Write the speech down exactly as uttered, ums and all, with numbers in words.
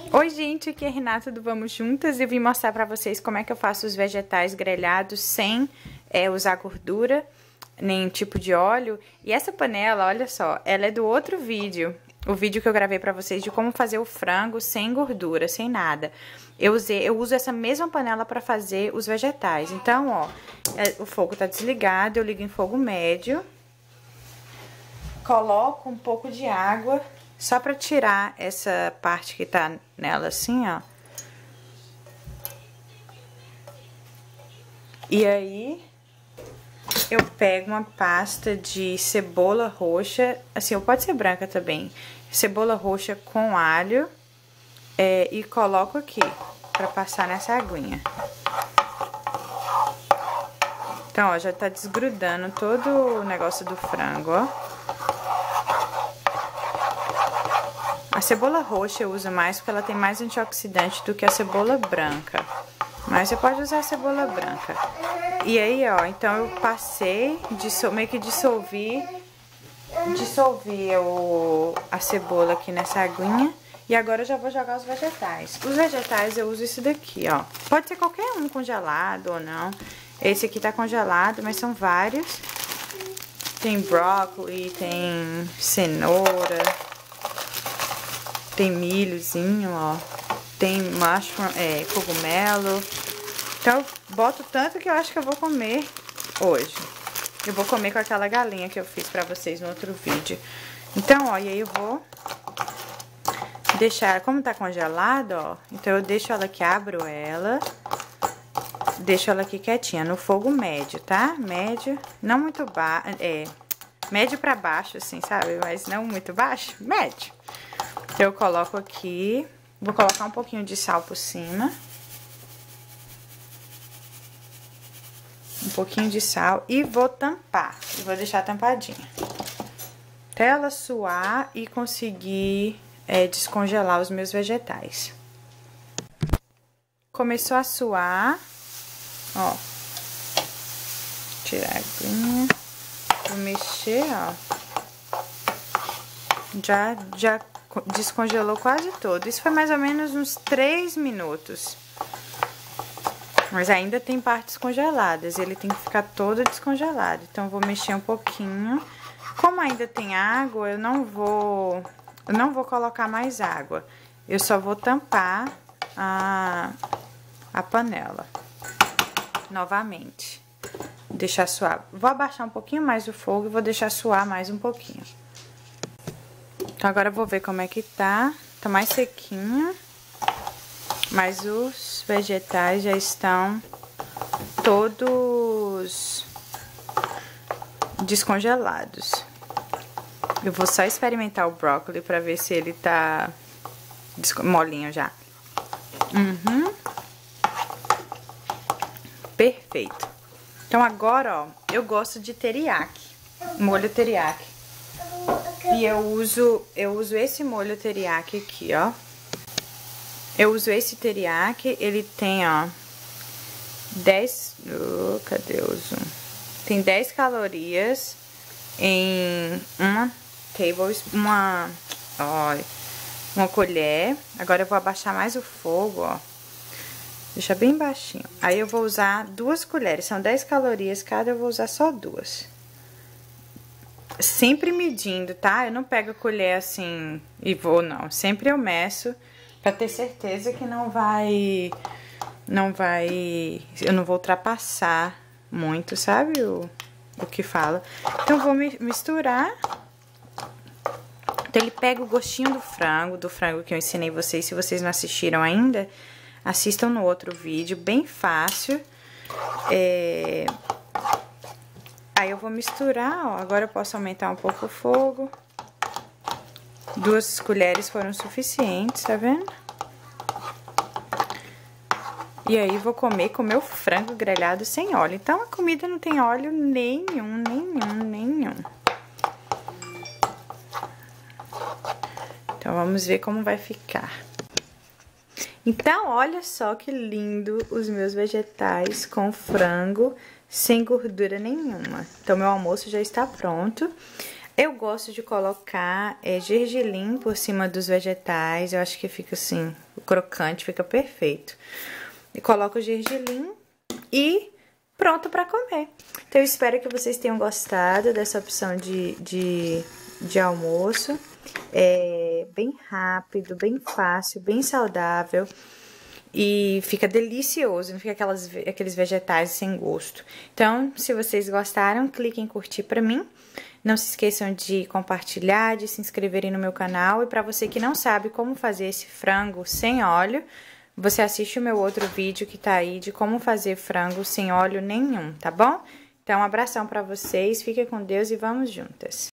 Oi gente, aqui é a Renata do Vamos Juntas e eu vim mostrar pra vocês como é que eu faço os vegetais grelhados sem é, usar gordura, nem tipo de óleo. E essa panela, olha só, ela é do outro vídeo, o vídeo que eu gravei pra vocês de como fazer o frango sem gordura, sem nada. Eu, usei, eu uso essa mesma panela pra fazer os vegetais. Então, ó, é, o fogo tá desligado, eu ligo em fogo médio, coloco um pouco de água. Só pra tirar essa parte que tá nela assim, ó. E aí, eu pego uma pasta de cebola roxa, assim, ou pode ser branca também. Cebola roxa com alho, é, e coloco aqui, pra passar nessa aguinha. Então, ó, já tá desgrudando todo o negócio do frango, ó. A cebola roxa eu uso mais porque ela tem mais antioxidante do que a cebola branca. Mas você pode usar a cebola branca. E aí, ó, então eu passei, dissol, meio que dissolvi, dissolvi o, a cebola aqui nessa aguinha. E agora eu já vou jogar os vegetais. Os vegetais eu uso esse daqui, ó. Pode ser qualquer um congelado ou não. Esse aqui tá congelado, mas são vários. Tem brócolis, tem cenoura... Tem milhozinho, ó. Tem mushroom, é, cogumelo. Então, eu boto tanto que eu acho que eu vou comer hoje. Eu vou comer com aquela galinha que eu fiz pra vocês no outro vídeo. Então, ó, e aí eu vou deixar... Como tá congelado, ó. Então, eu deixo ela aqui, abro ela. Deixo ela aqui quietinha, no fogo médio, tá? Médio, não muito baixo. É, médio pra baixo, assim, sabe? Mas não muito baixo, médio. Eu coloco aqui, vou colocar um pouquinho de sal por cima. Um pouquinho de sal e vou tampar, e vou deixar tampadinha. Até ela suar e conseguir é, descongelar os meus vegetais. Começou a suar, ó. Tirar a aguinha, vou mexer, ó. Já, já... descongelou quase todo. Isso foi mais ou menos uns três minutos. Mas ainda tem partes congeladas. Ele tem que ficar todo descongelado. Então, eu vou mexer um pouquinho. Como ainda tem água, eu não vou... Eu não vou colocar mais água. Eu só vou tampar a, a panela. Novamente. Deixar suar. Vou abaixar um pouquinho mais o fogo e vou deixar suar mais um pouquinho. Então, agora eu vou ver como é que tá. Tá mais sequinho. Mas os vegetais já estão todos descongelados. Eu vou só experimentar o brócolis pra ver se ele tá molinho já. Uhum. Perfeito. Então, agora, ó, eu gosto de teriyaki. Molho teriyaki. E eu uso, eu uso esse molho teriyaki aqui, ó. Eu uso esse teriyaki, ele tem, ó, dez... Oh, cadê o zoom? Tem dez calorias em uma tablespoon, uma, ó, uma colher. Agora eu vou abaixar mais o fogo, ó. Deixa bem baixinho. Aí eu vou usar duas colheres, são dez calorias cada, eu vou usar só duas. Sempre medindo, tá? Eu não pego a colher assim e vou, não. Sempre eu meço pra ter certeza que não vai... Não vai... Eu não vou ultrapassar muito, sabe? O, o que fala. Então, eu vou misturar. Então, ele pega o gostinho do frango, do frango que eu ensinei vocês. Se vocês não assistiram ainda, assistam no outro vídeo. Bem fácil. É... Aí, eu vou misturar, ó. Agora eu posso aumentar um pouco o fogo. Duas colheres foram suficientes, tá vendo? E aí, vou comer com o meu frango grelhado sem óleo. Então, a comida não tem óleo nenhum, nenhum, nenhum. Então, vamos ver como vai ficar. Então, olha só que lindo os meus vegetais com frango sem gordura nenhuma. Então, meu almoço já está pronto. Eu gosto de colocar é, gergelim por cima dos vegetais. Eu acho que fica assim, o crocante fica perfeito. E coloco o gergelim e pronto para comer. Então, eu espero que vocês tenham gostado dessa opção de, de, de almoço. É bem rápido, bem fácil, bem saudável. E fica delicioso, não fica aquelas, aqueles vegetais sem gosto. Então, se vocês gostaram, cliquem em curtir pra mim. Não se esqueçam de compartilhar, de se inscreverem no meu canal. E pra você que não sabe como fazer esse frango sem óleo, você assiste o meu outro vídeo que tá aí de como fazer frango sem óleo nenhum, tá bom? Então, um abração pra vocês, fiquem com Deus e vamos juntas!